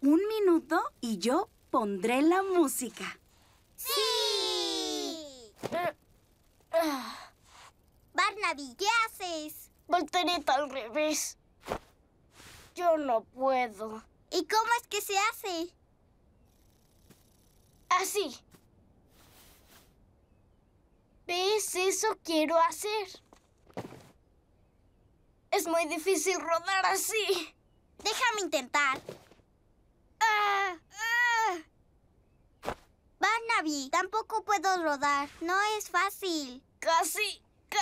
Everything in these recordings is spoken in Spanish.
1 minuto y yo pondré la música. ¡Sí! Barnaby, ¿qué haces? Voltereta al revés. Yo no puedo. ¿Y cómo es que se hace? Así. ¿Ves? Eso quiero hacer. Es muy difícil rodar así. Déjame intentar. Barnaby, tampoco puedo rodar. No es fácil. Casi.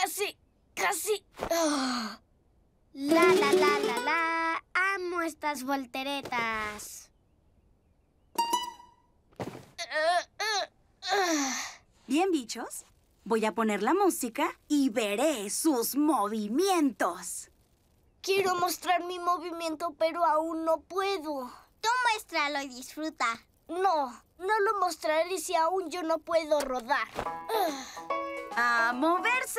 La. Amo estas volteretas. Bien, bichos. Voy a poner la música y veré sus movimientos. Quiero mostrar mi movimiento, pero aún no puedo. Tú muéstralo y disfruta. No lo mostraré si aún yo no puedo rodar. ¡A moverse!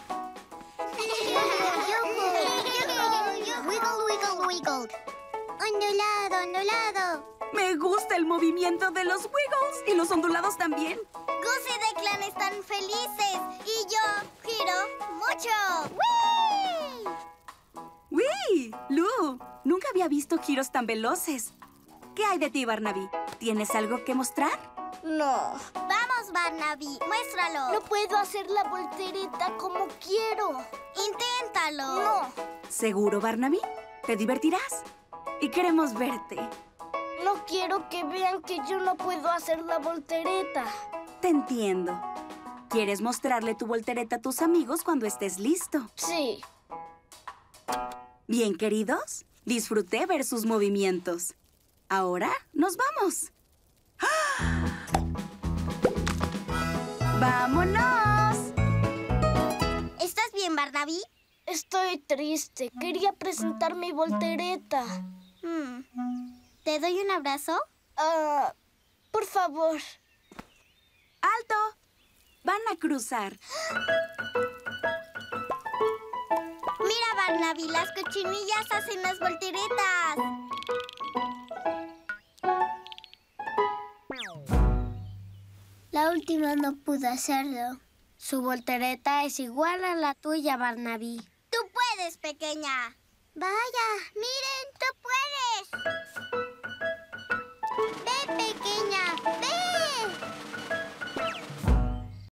Wiggle, wiggle, wiggle. Ondulado, ondulado. Me gusta el movimiento de los wiggles y los ondulados también. Gus y Declan están felices y yo giro mucho. ¡Wii! ¡Wii! ¡Lu! Nunca había visto giros tan veloces. ¿Qué hay de ti, Barnaby? ¿Tienes algo que mostrar? No. Vamos, Barnaby, muéstralo. No puedo hacer la voltereta como quiero. Inténtalo. No. ¿Seguro, Barnaby? ¿Te divertirás? Y queremos verte. No quiero que vean que yo no puedo hacer la voltereta. Te entiendo. ¿Quieres mostrarle tu voltereta a tus amigos cuando estés listo? Sí. Bien, queridos, disfruté ver sus movimientos. Ahora nos vamos. ¡Ah! ¡Vámonos! ¿Estás bien, Barnaby? Estoy triste. Quería presentar mi voltereta. ¿Te doy un abrazo? Por favor. ¡Alto! Van a cruzar. Mira, Barnaby, las cochinillas hacen las volteretas. La última no pudo hacerlo. Su voltereta es igual a la tuya, Barnaby. Tú puedes, pequeña. Vaya, miren, tú puedes.